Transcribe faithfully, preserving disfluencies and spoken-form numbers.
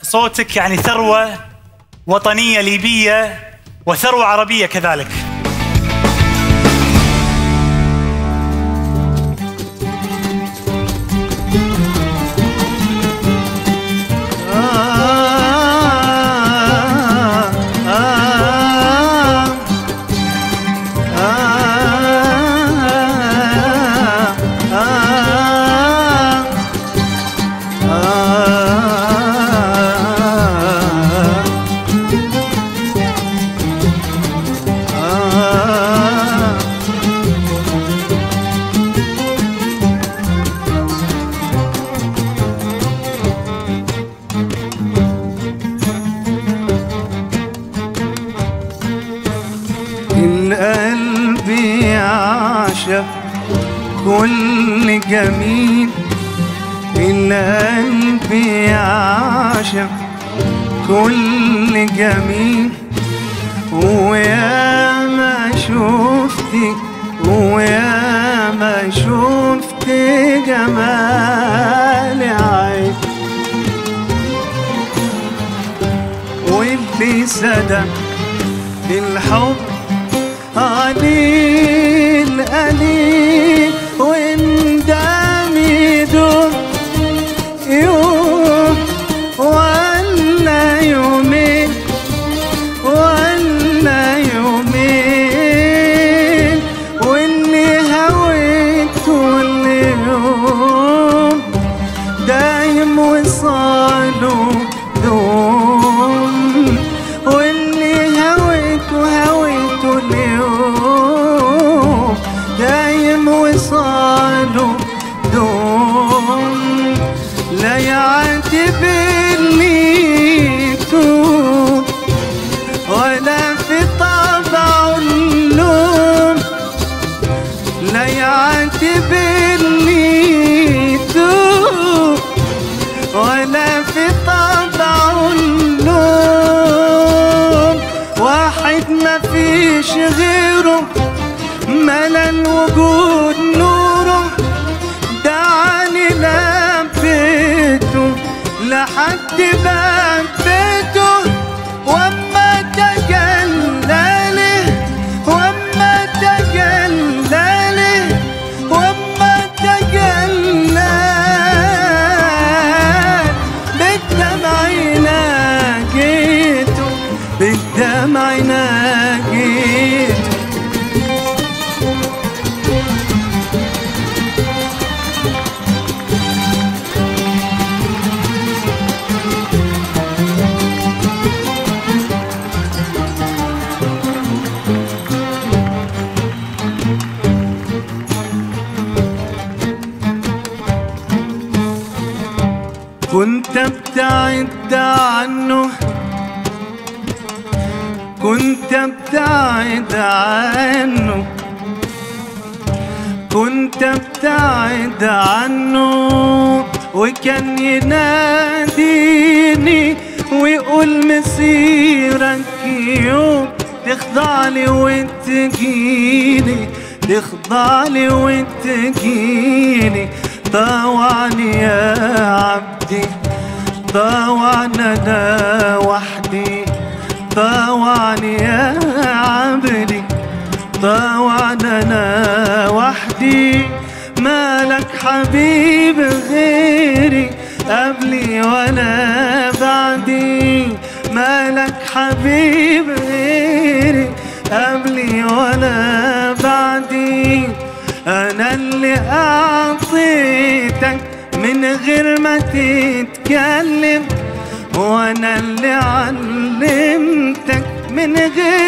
صوتك يعني ثروة وطنية ليبية وثروة عربية كذلك. القلب يعشق كل جميل، القلب يعشق كل جميل، ويا ما شفتك ويا ما شفت جمال عين، واللي صدق الحب قليل قليل وندم يدوم يوم ولا يومين ولا يومين، واللي هويته اليوم دايم وصاله دوم، واللي هويته هويته اليوم دايم وصاله دوم، لا يعاتب اللي يتوب ولا في طبعه اللوم، لا يعاتب اللي يتوب ولا في طبعه اللوم، واحد ما فيش غيره ملا الوجود نوره، دعاني لبيته لحد باب بيته، واما تجلالي واما تجلالي واما تجلال بالدمع ناجيته بالدمع ناجيته. كنت ابتعد عنه كنت ابتعد عنه كنت ابتعد عنه، وكان يناديني ويقول مسيرك يوم تخضعلي وتجيني تخضعلي وتجيني، طوعني يا عبدي طوعني انا وحدي، طوعني يا عبدي طوعني انا وحدي، مالك حبيب غيري قبلي ولا بعدي، مالك حبيب غيري قبلي ولا بعدي، أنا اللي أعطيتك من غير ما تتكلم، وأنا اللي علمتك من غير